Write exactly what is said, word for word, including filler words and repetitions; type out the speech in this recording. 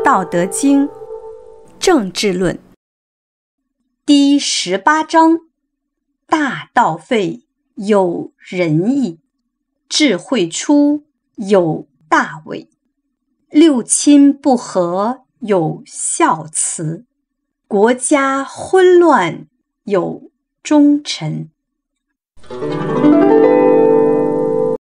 道德经》政治论第十八章：大道废，有仁义；智慧出，有大伪；六亲不和，有孝慈；国家混乱，有忠臣。